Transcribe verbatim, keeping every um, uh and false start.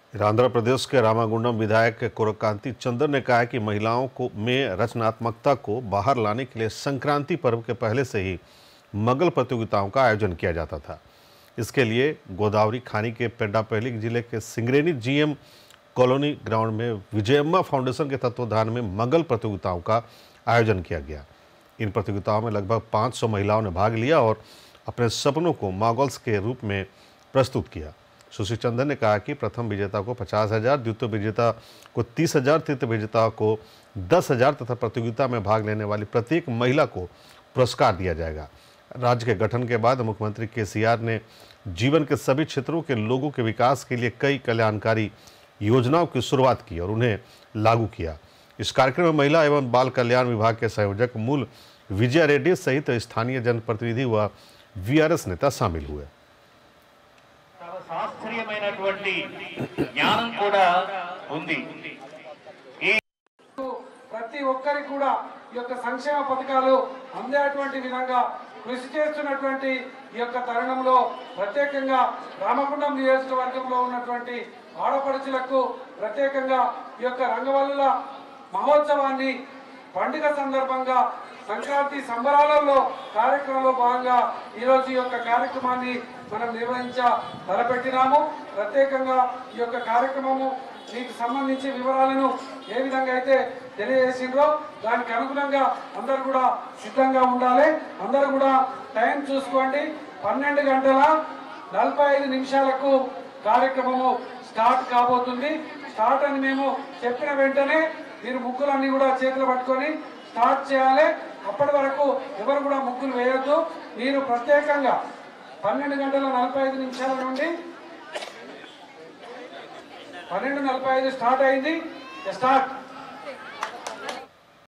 आंध्र प्रदेश के रामागुंडम विधायक कोरकांती चंद्र ने कहा कि महिलाओं को में रचनात्मकता को बाहर लाने के लिए संक्रांति पर्व के पहले से ही मंगल प्रतियोगिताओं का आयोजन किया जाता था। इसके लिए गोदावरी खानी के पेड्डापल्ली जिले के सिंगरेनी जीएम कॉलोनी ग्राउंड में विजयम्मा फाउंडेशन के तत्वाधान में मंगल प्रतियोगिताओं का आयोजन किया गया। इन प्रतियोगिताओं में लगभग पाँच सौ महिलाओं ने भाग लिया और अपने सपनों को मॉडल्स के रूप में प्रस्तुत किया। सुश्री चंद्र ने कहा कि प्रथम विजेता को पचास हजार, द्वितीय विजेता को तीस हजार, तृतीय विजेता को दस हजार तथा प्रतियोगिता में भाग लेने वाली प्रत्येक महिला को पुरस्कार दिया जाएगा। राज्य के गठन के बाद मुख्यमंत्री केसीआर ने जीवन के सभी क्षेत्रों के लोगों के विकास के लिए कई कल्याणकारी योजनाओं की शुरुआत की और उन्हें लागू किया। इस कार्यक्रम में महिला एवं बाल कल्याण विभाग के संयोजक मूल विजया रेड्डी सहित स्थानीय जनप्रतिनिधि व वीआरएस नेता शामिल हुए। శాస్త్రీయమైనటువంటి జ్ఞానం కూడా ఉంది। ప్రతి ఒక్కరికి కూడా ఈ యొక్క సంక్షేమ పథకాలు అందేటువంటి విధంగా కృషి చేస్తున్నటువంటి ఈ యొక్క తరుణంలో ప్రత్యేకంగా రామగుండం నియోజకవర్గంలో ఉన్నటువంటి ఆడపడుచులకు ప్రత్యేకంగా ఈ యొక్క రంగవల్లుల మహోత్సవాన్ని పండుగ సందర్భంగా సంక్రాంతి సంబరాలలో కార్యక్రమంలో భాగంగా ఈరోజు ఈ యొక్క కార్యక్రమాన్ని మనం నిర్వహించ తలపెట్టినాము। ప్రత్యేకంగా ఈ యొక్క కార్యక్రమము మీకు సంబంధించి వివరాలను ఏ విధంగా అయితే తెలియజేసిండ్రో దానికి అనుగుణంగా అందరూ కూడా సిద్ధంగా ఉండాలి। అందరూ కూడా టైం చూసుకోండి। పన్నెండు గంటల నలభై ఐదు నిమిషాలకు కార్యక్రమము స్టార్ట్ కాబోతుంది। స్టార్ట్ అని మేము చెప్పిన వెంటనే మీరు ముగ్గులన్నీ కూడా చేతులు పట్టుకొని స్టార్ట్ చేయాలి। అప్పటి వరకు ఎవరు కూడా ముగ్గులు వేయొద్దు। మీరు ప్రత్యేకంగా పన్నెండు గంటల నలభై ఐదు నిమిషాల నుండి పన్నెండు నలభై ఐదు స్టార్ట్ అయింది స్టార్ట్